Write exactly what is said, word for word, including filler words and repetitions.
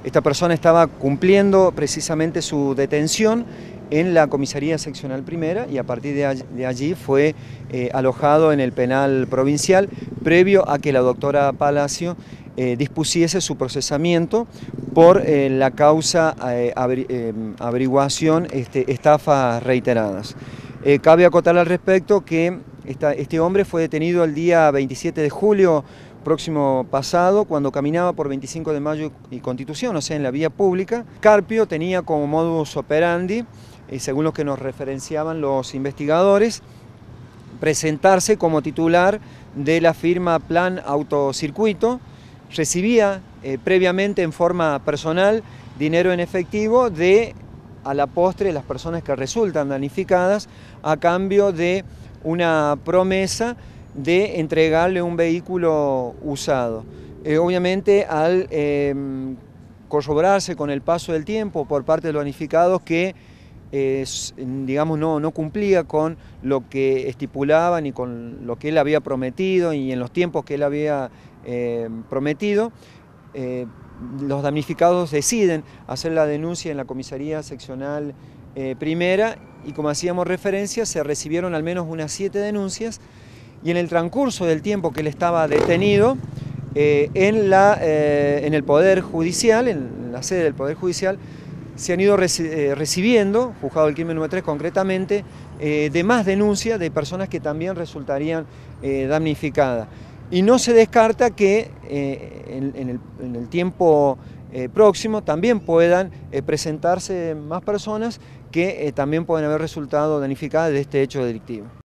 Esta persona estaba cumpliendo precisamente su detención en la comisaría seccional primera y a partir de allí, de allí fue eh, alojado en el penal provincial previo a que la doctora Palacio eh, dispusiese su procesamiento por eh, la causa eh, averi eh, averiguación este, estafas reiteradas. Eh, cabe acotar al respecto que esta, este hombre fue detenido el día veintisiete de julio próximo pasado, cuando caminaba por veinticinco de mayo y Constitución, o sea, en la vía pública. Carpio tenía como modus operandi, y según lo que nos referenciaban los investigadores, presentarse como titular de la firma Plan Autocircuito, recibía eh, previamente en forma personal dinero en efectivo de, a la postre, las personas que resultan damnificadas a cambio de una promesa de entregarle un vehículo usado. Eh, obviamente al eh, corroborarse con el paso del tiempo por parte de los damnificados que eh, digamos no, no cumplía con lo que estipulaba ni con lo que él había prometido y en los tiempos que él había eh, prometido, eh, los damnificados deciden hacer la denuncia en la comisaría seccional eh, primera y, como hacíamos referencia, se recibieron al menos unas siete denuncias. Y en el transcurso del tiempo que él estaba detenido, eh, en, la, eh, en el Poder Judicial, en la sede del Poder Judicial, se han ido reci eh, recibiendo, juzgado del crimen número tres concretamente, eh, de más denuncias de personas que también resultarían eh, damnificadas. Y no se descarta que eh, en, en, el, en el tiempo eh, próximo también puedan eh, presentarse más personas que eh, también pueden haber resultado damnificadas de este hecho delictivo.